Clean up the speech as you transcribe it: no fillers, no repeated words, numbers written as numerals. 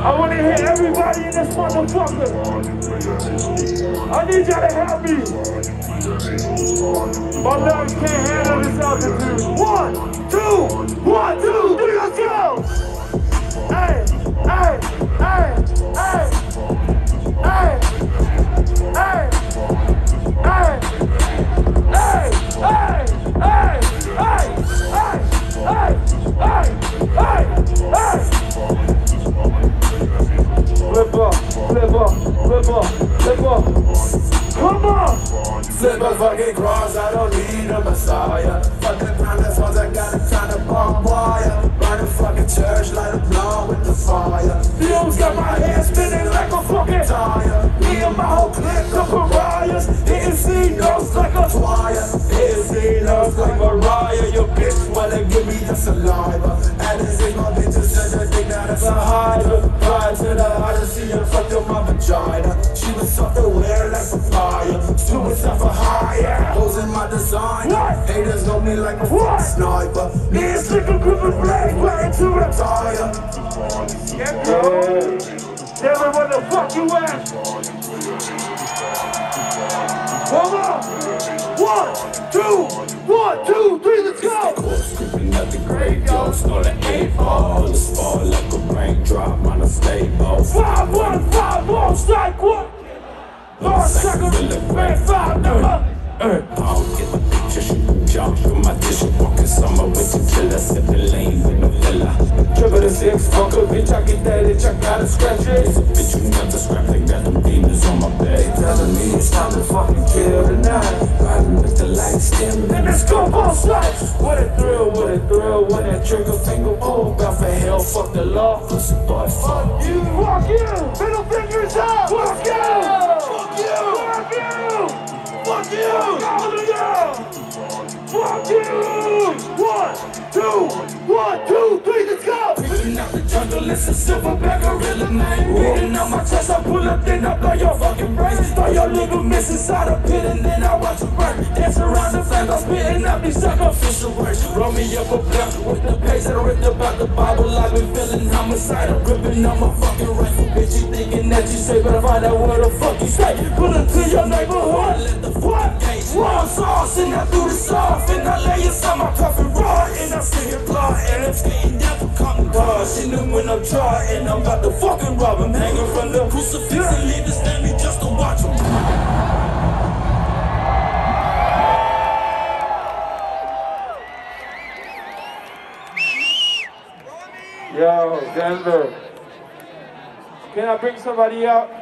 I want to hear everybody in this motherfucker. I need y'all to help me. My lungs can't handle this altitude. 1, 2, 1, 2, 3, let's go. Hey, hey, hey, hey, hey, hey, hey, hey, hey, hey, hey, hey, hey, hey, hey. Flip up, flip up, flip up, flip up. Come on! Flip a fucking cross, I don't need a messiah. Fuck the ground, that's all I got, I'm trying to bomb wire. Run a fucking church, light a blow with the fire. Fumes got my head spinning like a fucking Tire. me and my whole clique of pariahs. Hitting C-notes like a Wire. Hitting C-notes like Mariah. Your bitch wanna give me the saliva. And this ain't my bitches, just think that it's a hider. Pride to the Odyssey and fucked up my vagina. She was self-aware like papaya. Suicide for hire. Holes in my design. What? Haters know me like a What? sniper. Me and Slick a grip of blade, ready to Retire. Yeah, bro. Tell me where the fuck you at. Come on. 1, 2, 1, 2, 3, let's go. Corpse creeping out the graveyard. Snort an 8-ball. The fall like a raindrop on a stable. 5, 1, 5, 1, strike 1. Lord, second, man, 5, number. I don't get the picture, shoot jump from my dish. Walking summer with the killer, sipping lane with no filler. Triple the 6, fuck a bitch, I get that itch, I gotta scratch it. It's a bitch you never scratch, they got them demons on my back. They telling me it's time to fucking kill tonight. Riding with the lights dim, And the scope on slice. what a thrill when that trigger finger pull. Bound for hell, fuck the law, pussy boy, fuck you. Fuck you. Middle fingers up. Fuck you. Fuck you, Fuck you. fuck you. All of you. Fuck you. 1, 2, 1, 2, 3, let's go. Picking out the jungle, it's a silverback gorilla man. Beating on my chest, I pull up, then I blow your fucking brains. Throw your ligaments inside a pit, and then I watch you burn. Dance around the flames, I'm spitting out these sacrificial words. Roll me up a blunt with the page that I ripped about the Bible. I've been feeling homicidal, gripping on my fucking rifle. Bitch, you thinking that you safe, but I find out where the fuck you stay. Pull up to your neighborhood, let the fuck gates raw sauce, and I threw the sauce, and I lay inside my coffin raw, and I see your blood, and I'm skating down for cotton bars. And then when I'm dry, and I'm about to fucking rob him, hanging from the crucifix and leave his family just to watch him. Yo, Denver. Can I bring somebody out?